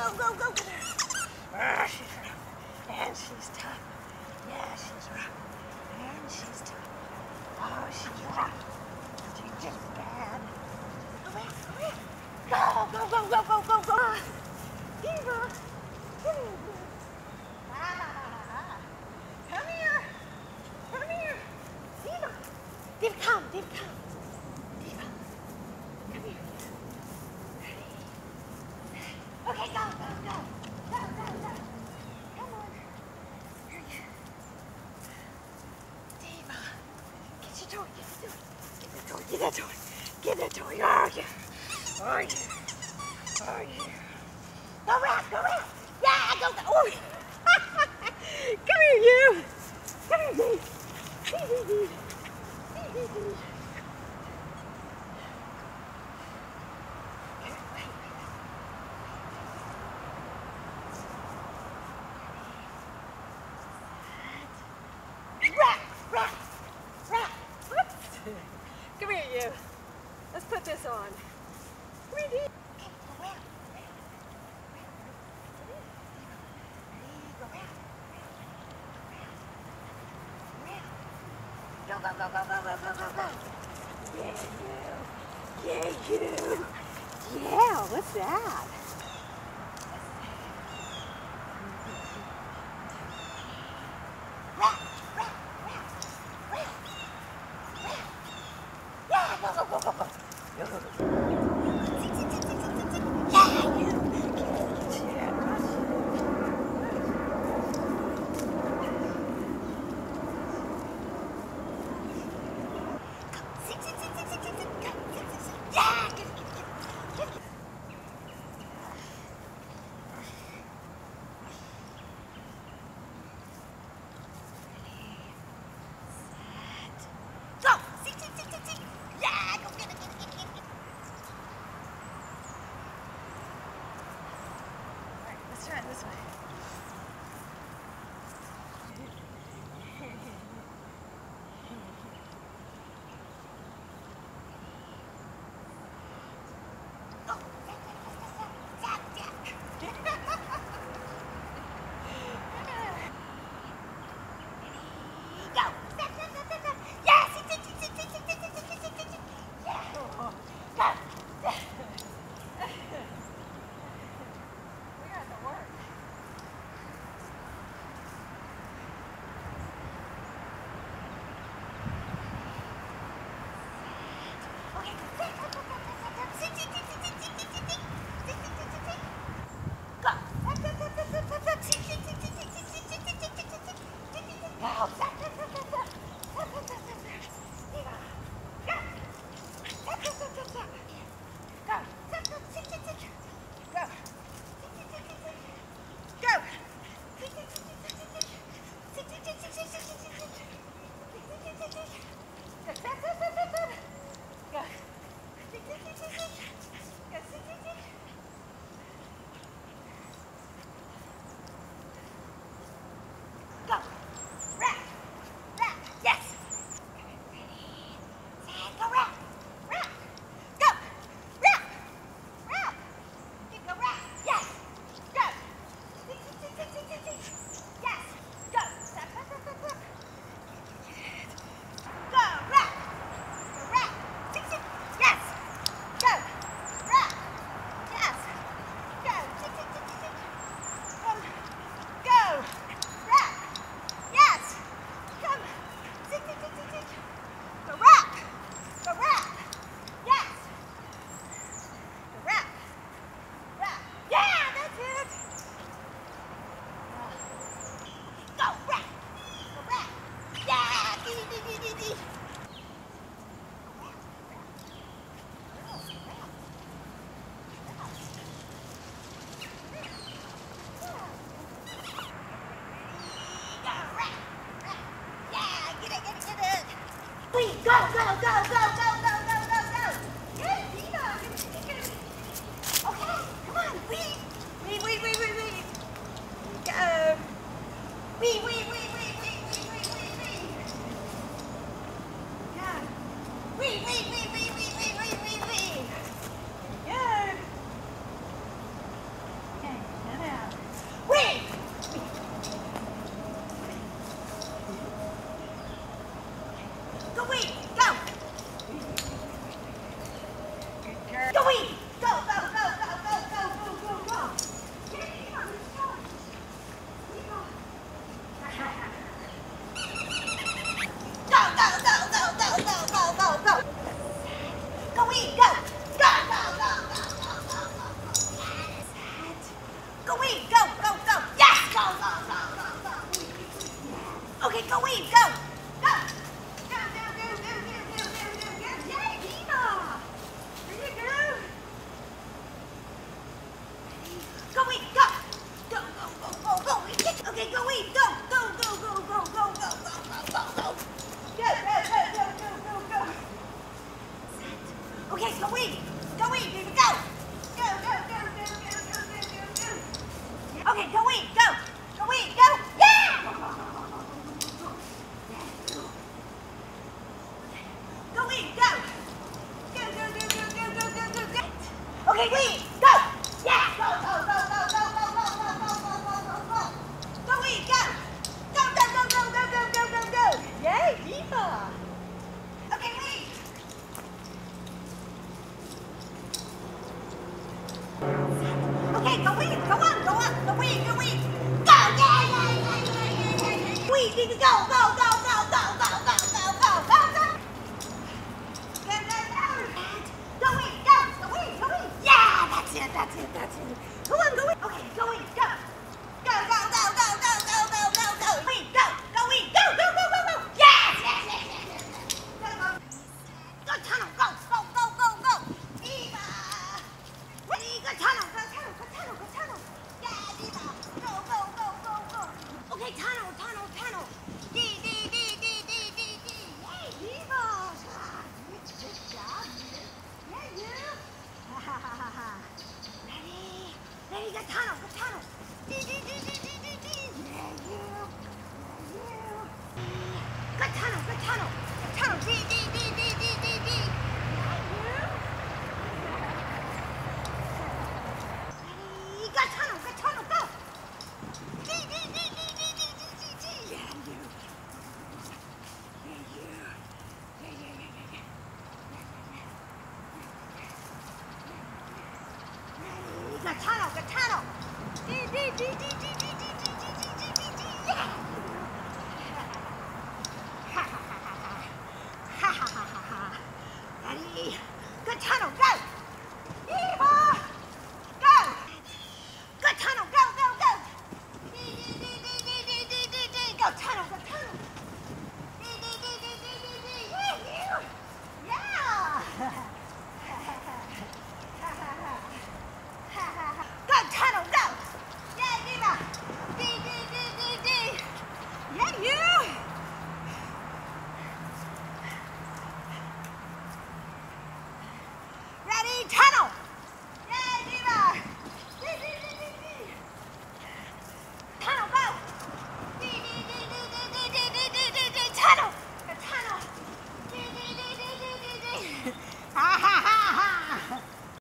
go, go. She's rough. And she's tough. Yeah, she's rough. And she's tough. Oh, she's rough. She's just bad. Go back, go back. Go, go, go, go, go, go, go. Diva. Come here. Come here. Come here. Diva. Diva, come. Diva, come. Diva. Come here. Ready? Okay, go, go, go. Go, go, go. Come on. Here you. Diva. Get your toy. Get the toy. Get that toy. Get that toy. Get that toy. Oh, yeah. Oh, yeah. Oh, yeah. Go round, go round. Yeah, go, go. Oh. Come here, you. Come here, Dave. Come here, you. Let's put this on. Come here, Dee. Go, go, go, go, go, go, go, go, go. Yeah, you. Yeah, you. Yeah, what's that? Yeah, go, go, go, go, go. Go, go, go. Yeah, you. Try it this way. Go. Round. Round. Yes. Ready. Set. Go round. Round. Go. Okay, go in. Go in, baby, go. Go, go, go, go, go, go, go, go, go. Okay, go in, go. Go in, go. Yeah! Go in, go. Go, go, go, go, go, go, go, go, go. Okay, wait, go. Yeah, go, go, go, go, go, go, go, go, go, go, go, go, go. Go in, go. Go, go, go, go, go, go, go, go, go. Yay, Diva. Okay, wait. Okay, go in, go on, go on, go in, go in. Go, yeah, yeah, yeah, yeah, yeah, yeah, yeah. We need to go, go, go, go, go, go, go, go, go, go, go. Go, go, go. Go in, go, go in, go in. Yeah, that's it, that's it, that's it. Go on, go in. Okay, go in, go. Go, go, go, go, go, go, go, go, go. Wait, go, go in, go, go, go, go, go. Yes, yes, yes, yes, yes, yes. Go, go. Go, tunnel, go, go, go, go, go. Diva. Ready, go tunnel, go tunnel, go tunnel, go tunnel. Yeah, Diva. Go, go, go, go, go. Okay, tunnel, tunnel, tunnel. D, D, D, D, D, D, D. Yay, Diva. Good job, you. Yeah, you. Ha, ha, ha, ha, ha. Ready, ready, go tunnel, go tunnel. D, D, D, D, D, D, D. Yeah, you. Yeah, you. Go tunnel, go tunnel. Go tunnel, D, D, D, D, D, D, D. Yeah, you. Ready, go tunnel, go. D, D, D, D, D, D, D, D, D. Yeah, you. Yeah, you. Yeah, yeah, yeah, yeah, yeah. Ready, go tunnel. D, D, D, D, D, D, D, D, D, D, D, D, D. Yeah. Ha, ha, ha, ha, ha. Ha, ha, ha, ha, ha. Ready, go tunnel, go.